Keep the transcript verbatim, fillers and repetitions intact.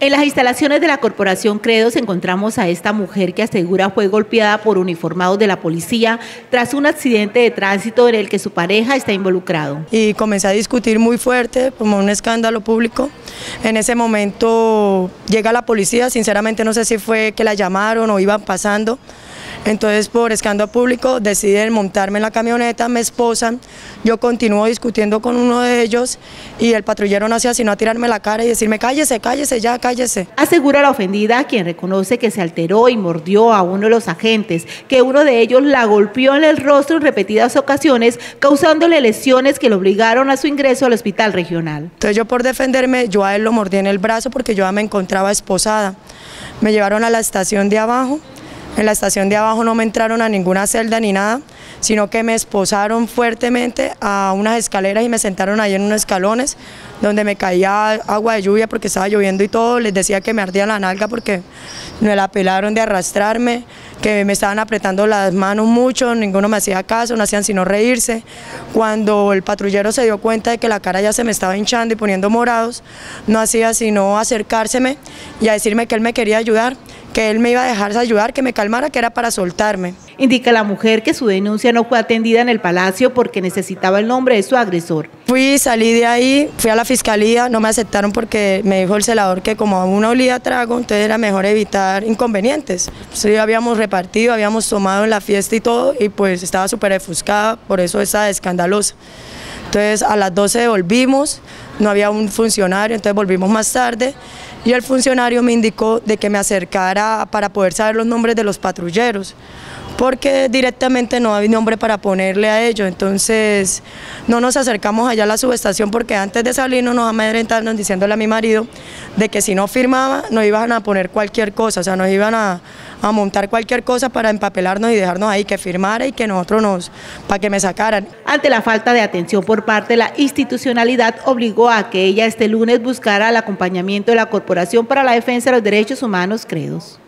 En las instalaciones de la Corporación Credos encontramos a esta mujer que asegura fue golpeada por uniformados de la policía tras un accidente de tránsito en el que su pareja está involucrado. Y comencé a discutir muy fuerte, como un escándalo público. En ese momento llega la policía, sinceramente no sé si fue que la llamaron o iban pasando. Entonces, por escándalo público, deciden montarme en la camioneta, me esposan, yo continúo discutiendo con uno de ellos y el patrullero no hacía sino a tirarme la cara y decirme cállese, cállese ya, cállese. Asegura la ofendida, quien reconoce que se alteró y mordió a uno de los agentes, que uno de ellos la golpeó en el rostro en repetidas ocasiones, causándole lesiones que lo obligaron a su ingreso al hospital regional. Entonces yo por defenderme, yo a él lo mordí en el brazo porque yo ya me encontraba esposada. Me llevaron a la estación de abajo. En la estación de abajo no me entraron a ninguna celda ni nada, sino que me esposaron fuertemente a unas escaleras y me sentaron ahí en unos escalones donde me caía agua de lluvia porque estaba lloviendo y todo. Les decía que me ardía la nalga porque me la pelaron de arrastrarme, que me estaban apretando las manos mucho, ninguno me hacía caso, no hacían sino reírse. Cuando el patrullero se dio cuenta de que la cara ya se me estaba hinchando y poniendo morados, no hacía sino acercárseme y a decirme que él me quería ayudar, que él me iba a dejar ayudar, que me calmara, que era para soltarme. Indica la mujer que su denuncia no fue atendida en el Palacio porque necesitaba el nombre de su agresor. Fui, salí de ahí, fui a la fiscalía, no me aceptaron porque me dijo el celador que como uno olía trago, entonces era mejor evitar inconvenientes. Sí, habíamos repartido, habíamos tomado en la fiesta y todo, y pues estaba súper ofuscada, por eso estaba escandalosa. Entonces a las doce volvimos, no había un funcionario, entonces volvimos más tarde y el funcionario me indicó de que me acercara para poder saber los nombres de los patrulleros, porque directamente no había nombre para ponerle a ellos. Entonces no nos acercamos allá a la subestación porque antes de salirnos nos amedrentaron diciéndole a mi marido de que si no firmaba nos iban a poner cualquier cosa, o sea, nos iban a, a montar cualquier cosa para empapelarnos y dejarnos ahí, que firmara y que nosotros nos, para que me sacaran. Ante la falta de atención por parte de la institucionalidad, obligó a que ella este lunes buscara el acompañamiento de la Corporación para la Defensa de los Derechos Humanos Credos.